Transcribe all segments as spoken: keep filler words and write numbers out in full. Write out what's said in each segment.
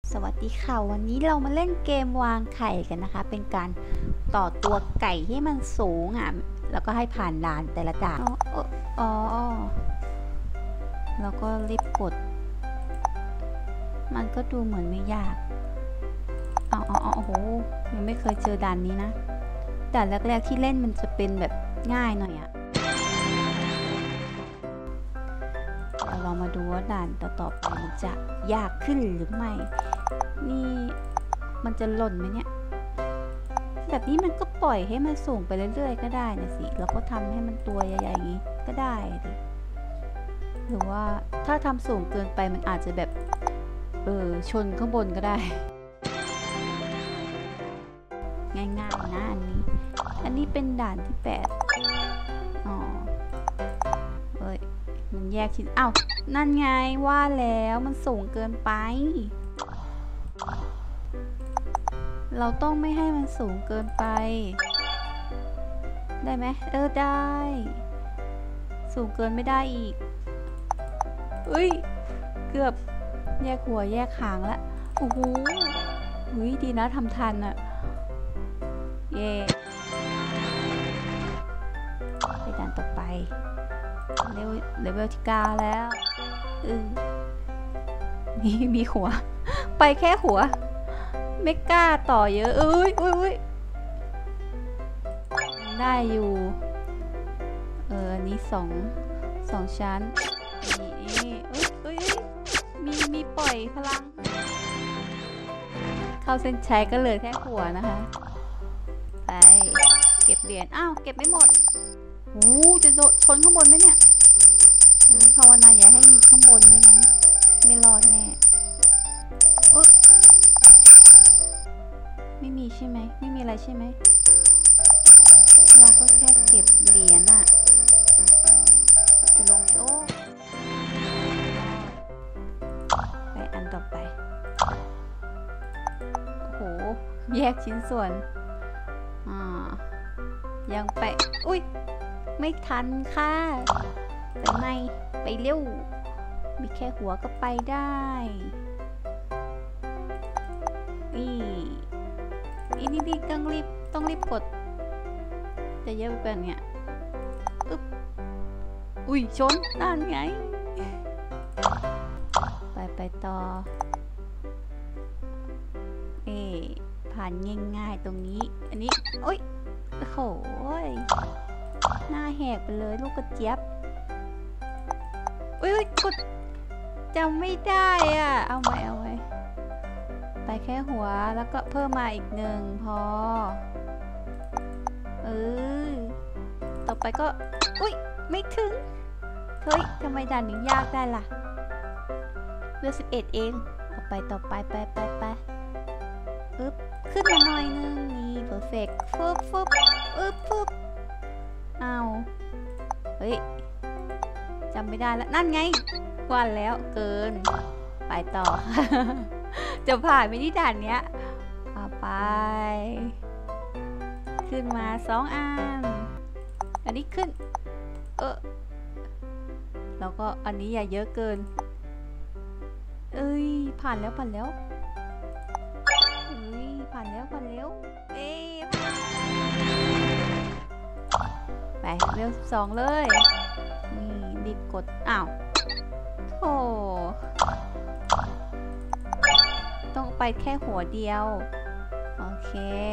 สวัสดีค่ะวันนี้เรามาเล่นเกมวางไข่กันนะคะเป็นการต่อตัวไก่ให้มันสูงอ่ะแล้วก็ให้ผ่านด่านแต่ละด่านอ๋ออ๋อแล้วก็รีบกดมันก็ดูเหมือนไม่ยากอ๋ออ๋อโอ้โหยังไม่เคยเจอด่านนี้นะด่านแรกๆที่เล่นมันจะเป็นแบบง่ายหน่อยอะเรามาดูว่าด่านต่อๆไปมันจะยากขึ้นหรือไม่นี่มันจะหล่นไหมเนี่ยแบบนี้มันก็ปล่อยให้มันสูงไปเรื่อยๆก็ได้นะสิแล้วก็ทำให้มันตัวใหญ่ๆอย่างนี้ก็ได้ดิหรือว่าถ้าทำสูงเกินไปมันอาจจะแบบเออชนข้างบนก็ได้ง่ายๆนะอันนี้อันนี้เป็นด่านที่แปดอ๋อเอ้ยมันแยกชิ้นอ้าวนั่นไงว่าแล้วมันสูงเกินไปเราต้องไม่ให้มันสูงเกินไปได้ไหมเออได้สูงเกินไม่ได้อีกเอ้ยเกือบแยกหัวแยกหางละโอ้โหหุยดีนะทำทันอะเย่ไปด่านต่อไปเลเวลเลเวลที่เก้าแล้วเออนี่มีหัวไปแค่หัวไม่กล้าต่อเยอะเอ้ยอุ้ยอุ้ยได้อยู่เอออันนี้สองสองชั้นนี่นี่เอ้ยเอ้ยมีมีปล่อยพลังเข้าเส้นชัยก็เหลือแค่หัวนะคะไปเก็บเหรียญอ้าวเก็บไม่หมดโอ้จะชนข้างบนไหมเนี่ยโอ้ภาวนาอย่าให้มีข้างบนไม่งั้นไม่รอดแน่เอ้ยไม่มีใช่ไหมไม่มีอะไรใช่ไหมเราก็แค่เก็บเหรียญอะจะลงไหมโอ้ไปอันต่อไปโอ้โหแยกชิ้นส่วนอ่ายังไปอุ้ยไม่ทันค่ะไปไหนไปเร็วมีแค่หัวก็ไปได้นี่นี่นี่ต้องรีบต้องรีบกดจะเยอะไปเนี่ยอึ๊บอุ้ยชนนั่นไงไปไปต่อเอผ่านง่ายๆตรงนี้อันนี้โอ้ยโอ้โหหน้าแหกไปเลยลูกกระเจี๊ยบอุ้ยกดจำไม่ได้อ่ะเอาไว้เอาไว้ไปแค่หัวแล้วก็เพิ่มมาอีกหนึ่งพอเออต่อไปก็อุ้ยไม่ถึงเฮ้ยทำไมด่านนี้ยากได้ล่ะเลือกสิบเอ็ดเองต่อไปต่อไปไปไปไปอึ๊บขึ้นมาหน่อยนึงนี่เพอร์เฟกต์ฟึบฟึบอึ๊บฟึบเอาเฮ้ยจำไม่ได้แล้วนั่นไงวันแล้วเกินไปต่อ จะผ่านไปที่ด่านเนี้ยไปขึ้นมาสองอันอันนี้ขึ้นเออแล้วก็อันนี้อย่าเยอะเกินเอ้ยผ่านแล้วผ่านแล้วเอ้ยผ่านแล้วผ่านแล้วเอ้ยไปเร็วสิบสองเลยนี่รีบกดอ้าวโอ้ต้องไปแค่หัวเดียวโอเค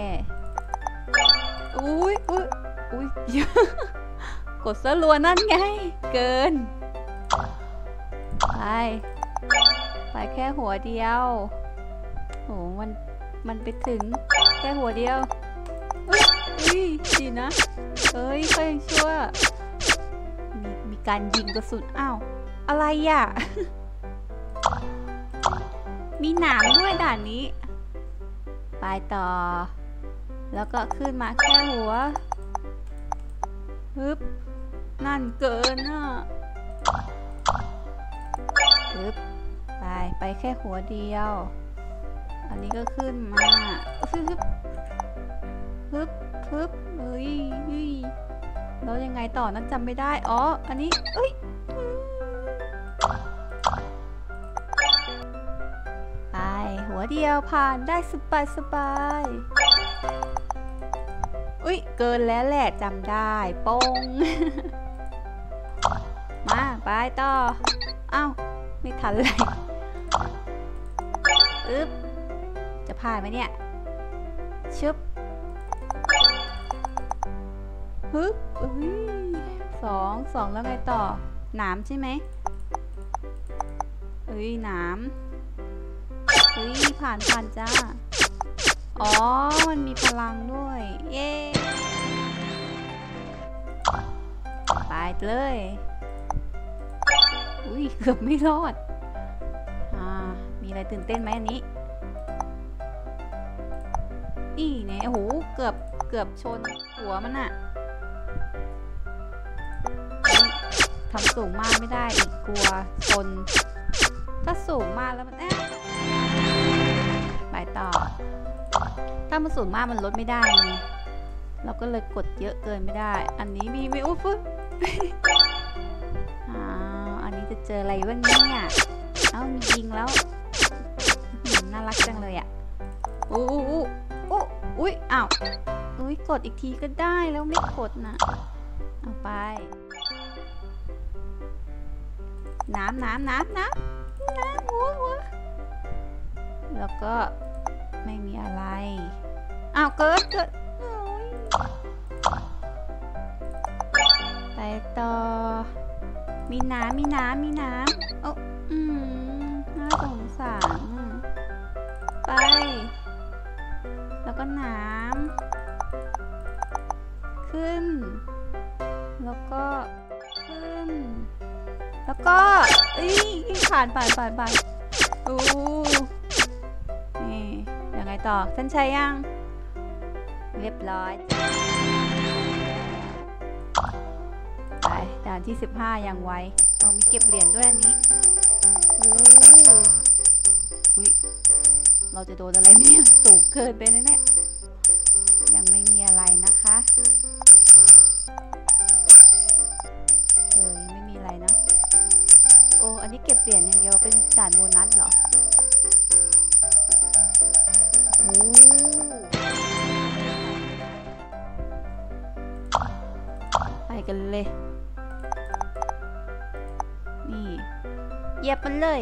อุ้ยอุ้ยอุ้ยกดซะรัวนั่นไงเกินไปไปแค่หัวเดียวโหมันมันไปถึงแค่หัวเดียวอุ้ยอุ้ยดีนะเอ้ยก็ยังชั่วมีมีการยิงกระสุนอ้าวอะไรอ่ะ มีหนามด้วยด่านนี้ไปต่อแล้วก็ขึ้นมาแค่หัวฮึบนั่นเกินอ่ะฮึบไปไปแค่หัวเดียวอันนี้ก็ขึ้นมาฮึบฮึบฮึบเฮ้ยแล้วยังไงต่อนั้นจำไม่ได้อ๋ออันนี้เอ้ยไปหัวเดียวผ่านได้สบายสบายอุ้ยเกินแล้วแหละจำได้ปง มาไปต่ออ้าวไม่ทันเลยอึ๊บจะผ่านไหมเนี่ยชึบฮึบอุ้ยสองสองแล้วไงต่อหนามใช่ไหมเฮ้ยหนามเฮ้ยผ่านผ่านจ้าอ๋อมันมีพลังด้วยเย้ไปเลยอุ้ยเกือบไม่รอดอ่ามีอะไรตื่นเต้นไหมอันนี้นี่เนี่ยโอ้โหเกือบเกือบชนหัวมันอะทำสูงมากไม่ได้อีกกลัวชนถ้าสูงมากแล้วมันแอบไปต่อถ้ามันสูงมากมันลดไม่ได้ไงเราก็เลยกดเยอะเกินไม่ได้อันนี้มีไม่อุ๊บปุ๊บอ้าวอันนี้จะเจออะไรบ้างเนี่ยเอ้ามียิงแล้วน่ารักจังเลยอ่ะอู้อู้อู้อุ้ยอ้าวอุ้ยกดอีกทีก็ได้แล้วไม่กดนะเอาไปน้ำน้ำน้ำน้ำน้ำหัวหัวแล้วก็ไม่มีอะไรอ้าวเกิดเกิดไปต่อมีน้ำมีน้ำมีน้ำโอ้อืมน่าสงสารไปแล้วก็น้ำขึ้นแล้วก็ขึ้นแล้วก็อีผ่านผ่านผ่านผ่านโอ้นี่ยังไงต่อท่านชายยังเรียบร้อยไปด่านที่สิบห้ายังไวเอามีเก็บเหรียญด้วยอันนี้โอ้อุ๊ยเราจะโดนอะไรไหมเนี่ยสูงเกินไปนะเนี่ยยังไม่มีอะไรนะคะเออยังไม่มีอะไรนะโอ้อันนี้เก็บเหรียญอย่างเดียวเป็นด่านโบนัสเหรอโอ้ไปกันเลยนี่เหยียบมันเลย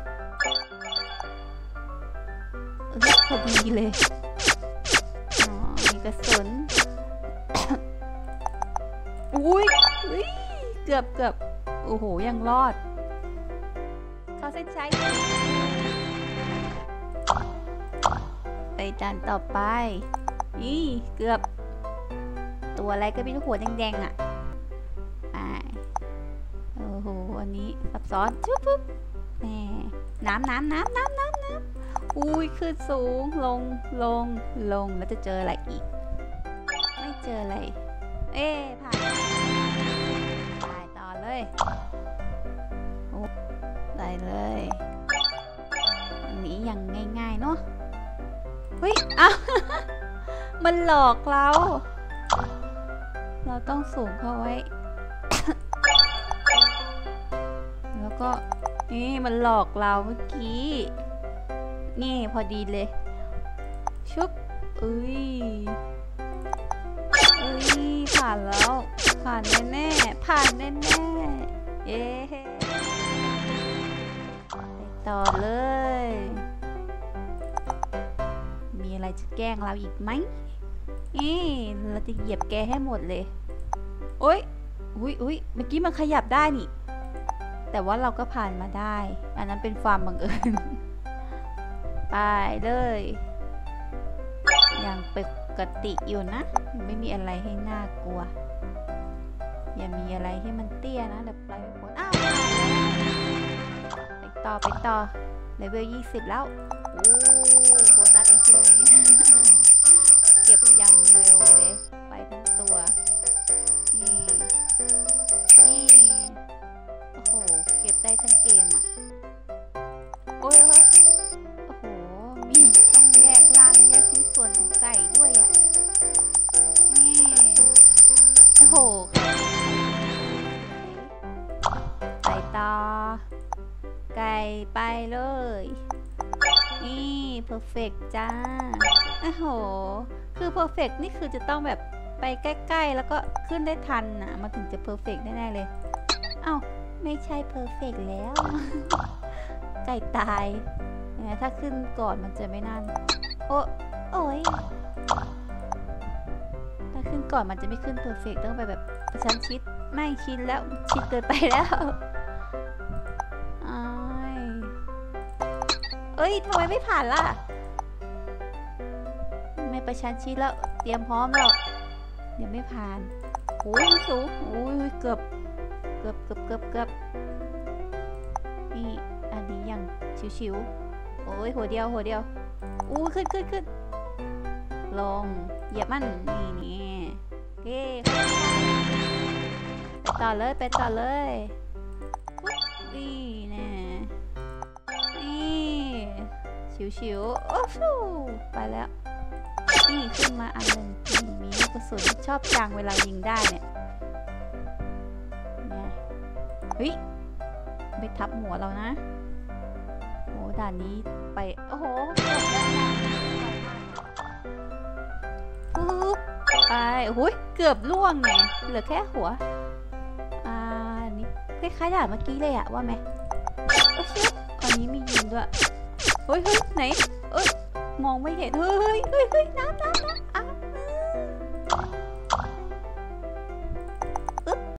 เออพอดีเลยอ๋อมีกระสุน อุ้ยเกือบเกือบโอ้โหยังรอดเข้าเส้นชัยไปด่านต่อไปนี่เกือบตัวอะไรก็ไม่รู้หัวแดงๆอ่ะไปโอ้โหอันนี้ซับซ้อนชุบปุ๊บแหมน้ำน้ำน้ำน้ำน้ำน้ำอุ้ยขึ้นสูงลงลงลงแล้วจะเจออะไรอีกไม่เจออะไรเอ๊ะผ่านไปต่อเลยโอ้ได้เลยอันนี้ยังง่ายๆเนาะเฮ้ยอ้าว มันหลอกเรา เราต้องสูงเข้าไว้ แล้วก็นี่มันหลอกเราเมื่อกี้นี่พอดีเลยชุบเอ้ยเอ้ยผ่านแล้วผ่านแน่ๆผ่านแน่ๆเย้ไปต่อเลยมีอะไรจะแกล้งเราอีกไหมนี่เราจะเหยียบแกให้หมดเลยโอ๊ยอุ้ยอุ้ยเมื่อกี้มันขยับได้นี่แต่ว่าเราก็ผ่านมาได้อันนั้นเป็นความบังเอิญ ไปเลยยังปกติอยู่นะไม่มีอะไรให้น่ากลัวอย่ามีอะไรให้มันเตี้ยนะเดี๋ยวปล่อยผลอ้าวไปต่อไปต่อเลเวลยี่สิบแล้วโอ้โบนัสอีกใช่ไหม เก็บอย่างเร็วเลยไปทั้งตัวนี่นี่โอ้โหเก็บได้ทั้งเกมอ่ะโอ้ยโอ้โหมีต้องแยกล่างแยกชิ้นส่วนของไก่ด้วยอ่ะนี่โอ้โหไปต่อไก่ไปเลยนนี่เพอร์เฟกจ้าโอ้โหคือเพอร์เฟกนี่คือจะต้องแบบไปใกล้ๆแล้วก็ขึ้นได้ทันนะมาถึงจะเพอร์เฟกแน่ๆเลยเอ้าไม่ใช่เพอร์เฟกแล้ว ไก่ตายถ้าขึ้นก่อนมันจะไม่นั่นโอ้โอ้ยถ้าขึ้นก่อนมันจะไม่ขึ้นเพอร์เฟกต้องไปแบบประชันชิดไม่ชิดแล้วชิดเกินไปแล้วเอ้ยทำไมไม่ผ่านล่ะไม่ประชันชิดแล้วเตรียมพร้อมแล้วเดี๋ยวไม่ผ่านโอ้ยสูงโอ้ยเกือบเกือบเกือบเกือบเกือบนี่อันนี้ยังชิวๆโอ้ยหัวเดียวหัวเดียวอู้ขึ้นขึ้นขึ้นลงเหยียบมันนี่นี่โอเคไปต่อเลยไปต่อเลยนี่แน่นี่ชิวๆโอ้โหไปแล้วนี่ขึ้นมาอันนึงนี่มีลูกกระสุนชอบจังเวลายิงได้เนี่ยเฮ้ยไม่ทับหัวเรานะโอ้ด่านนี้ไปโอ้โหปุ๊บไปโอ้ยเกือบล่วงไงเหลือแค่หัวอ่านี่คล้ายๆด่านเมื่อกี้เลยอะว่าไหมโอ้ชิบตอนนี้มียิงด้วยเฮ้ยเฮ้ยไหนเอ้ยมองไม่เห็นเฮ้ยเฮ้ยเฮ้ยน้ำน้ำน้ำ